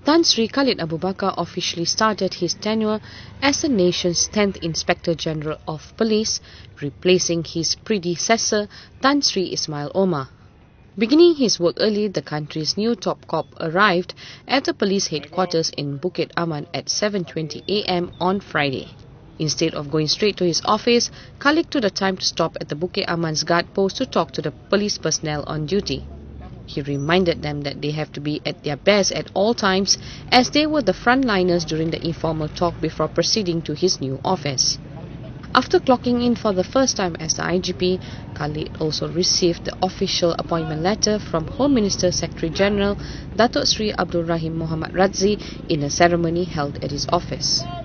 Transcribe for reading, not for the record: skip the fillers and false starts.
Tan Sri Khalid Abu Bakar officially started his tenure as the nation's 10th Inspector General of Police, replacing his predecessor Tan Sri Ismail Omar. Beginning his work early, the country's new top cop arrived at the police headquarters in Bukit Aman at 7:20 a.m. on Friday. Instead of going straight to his office, Khalid took the time to stop at the Bukit Aman's guard post to talk to the police personnel on duty. He reminded them that they have to be at their best at all times, as they were the frontliners during the informal talk before proceeding to his new office. After clocking in for the first time as the IGP, Khalid also received the official appointment letter from Home Minister Secretary General Datuk Sri Abdul Rahim Muhammad Razzi in a ceremony held at his office.